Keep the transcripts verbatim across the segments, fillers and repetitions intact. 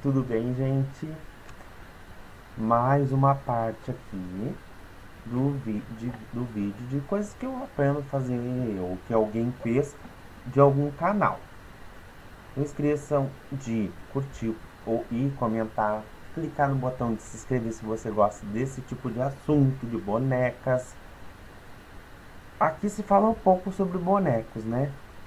Tudo bem, gente? Mais uma parte aqui do, vi de, do vídeo de coisas que eu aprendo a fazer ou que alguém fez de algum canal. Não esqueçam de curtir ou ir comentar, clicar no botão de se inscrever se você gosta desse tipo de assunto, de bonecas. Aqui se fala um pouco sobre bonecos, né?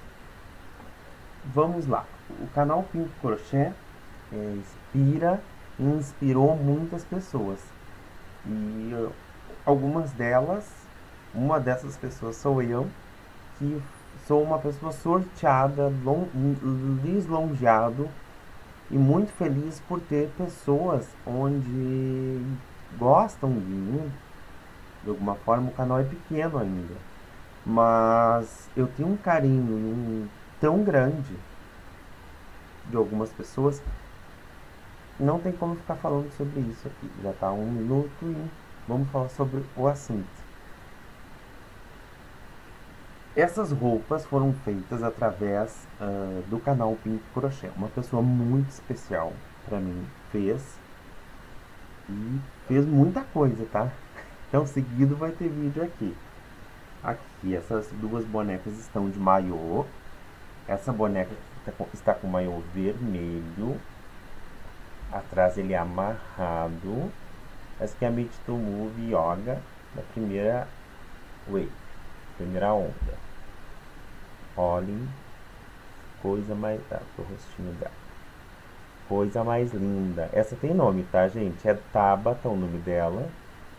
Vamos lá. O canal Pinto Crochê é, inspira e inspirou muitas pessoas. E uh, algumas delas, uma dessas pessoas sou eu, que sou uma pessoa sorteada, long, lisonjeado e muito feliz por ter pessoas onde gostam de mim. De alguma forma, o canal é pequeno ainda, mas eu tenho um carinho um, tão grande de algumas pessoas. Não tem como ficar falando sobre isso aqui. Já está um minuto e vamos falar sobre o assunto. Essas roupas foram feitas através uh, do canal Pinto Crochê. Uma pessoa muito especial para mim fez e fez muita coisa, tá? Então, seguido vai ter vídeo aqui. Aqui, essas duas bonecas estão de maiô. Essa boneca está com maiô vermelho. Atrás ele é amarrado. Essa aqui é a Meet to Move Yoga da primeira wave, primeira onda. Olhem, coisa mais... Ah, o rostinho dela. Coisa mais linda. Essa tem nome, tá, gente? É Tabata o nome dela.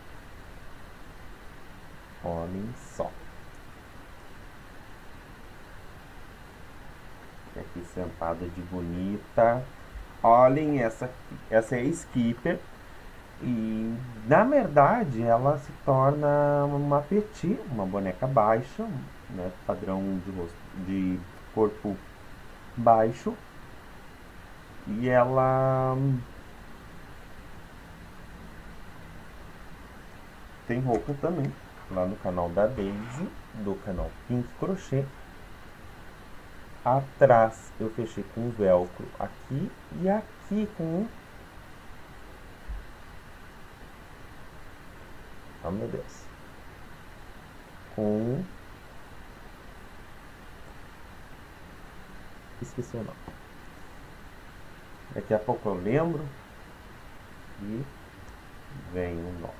Olhem só. Aqui sentada de bonita. Olhem essa aqui. Essa é a Skipper. E, na verdade, ela se torna uma petit, uma boneca baixa, né, padrão de, rosto, de corpo baixo. E ela tem roupa também, lá no canal da Daisy, do canal Pinto Crochê. Atrás eu fechei com velcro aqui e aqui com... Oh, meu Deus. Com... Esqueci o nome. Daqui a pouco eu lembro. E vem o nome.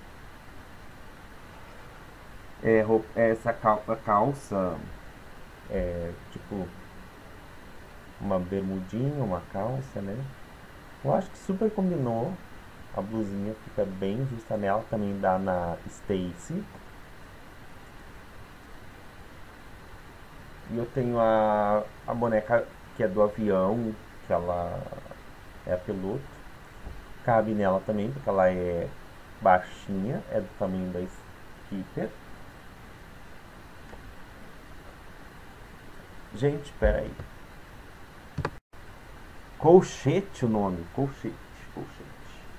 É, essa calça é tipo uma bermudinha, uma calça, né? Eu acho que super combinou. A blusinha fica bem justa nela. Também dá na Stacy. E eu tenho a, a boneca que é do avião, que ela é a piloto. Cabe nela também, porque ela é baixinha, é do tamanho da Skipper. Gente, espera aí. Colchete o nome, colchete, colchete.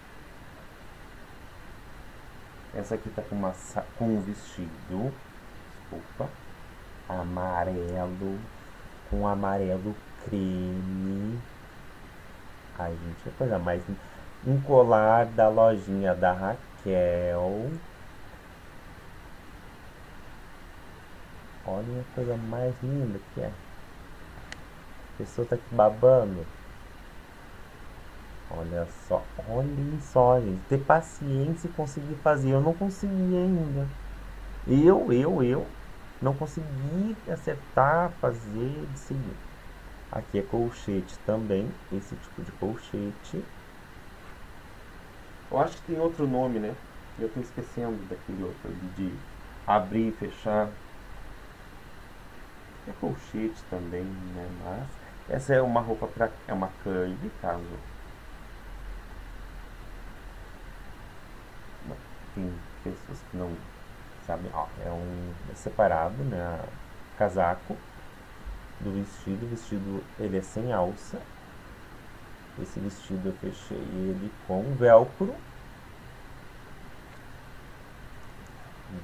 Essa aqui tá com, uma, com um vestido, desculpa, amarelo, com amarelo creme. Ai, gente, é coisa mais... Um colar da lojinha da Raquel. Olha a coisa mais linda que é. A pessoa tá aqui babando. Olha só, olhem só, gente. Ter paciência e conseguir fazer. Eu não consegui ainda. Eu, eu, eu não consegui acertar, fazer de seguir. Aqui é colchete também, esse tipo de colchete. Eu acho que tem outro nome, né? Eu tô esquecendo daquele outro ali de abrir e fechar. É colchete também, né? Mas essa é uma roupa para é uma curly, caso não, tem pessoas que não sabem. Ó, é um é separado, né? Casaco do vestido. O vestido ele é sem alça. Esse vestido eu fechei ele com velcro.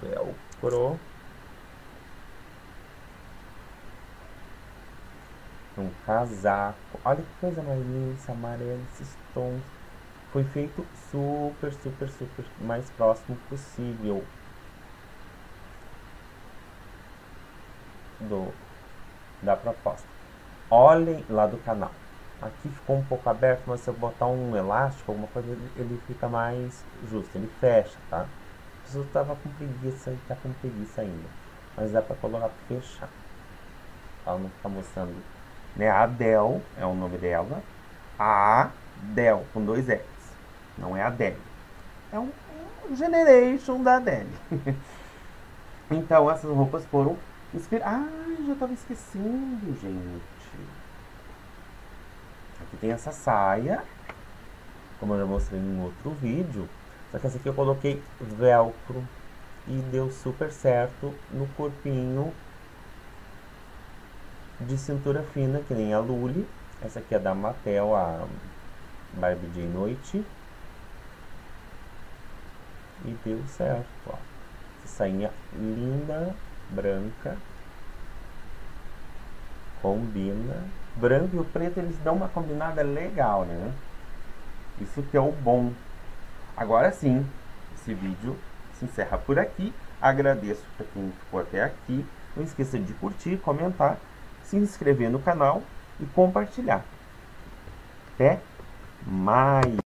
Velcro. um casaco. Olha que coisa mais linda, esse amarelo, esses tons. Foi feito super, super, super mais próximo possível do, da proposta. Olhem lá do canal. Aqui ficou um pouco aberto, mas se eu botar um elástico, alguma coisa, ele, ele fica mais justo, ele fecha, tá? A pessoa tava com preguiça e tá com preguiça ainda. Mas dá pra colocar pra fechar. Ela não fica mostrando. Né? A Adele é o nome dela. A Adele, com dois L's. Não é a Adele. É um, um Generation da Adele. Então, essas roupas foram inspiradas. Ah, já tava esquecendo, gente. Aqui tem essa saia, como eu já mostrei em outro vídeo. Só que essa aqui eu coloquei velcro e deu super certo no corpinho de cintura fina, que nem a Lully. Essa aqui é da Mattel, a Barbie de noite. E deu certo, ó. Essa sainha linda, branca. Combina. Branco e o preto, eles dão uma combinada legal, né? Isso que é o bom. Agora sim, esse vídeo se encerra por aqui. Agradeço para quem ficou até aqui. Não esqueça de curtir, comentar, se inscrever no canal e compartilhar. Até mais!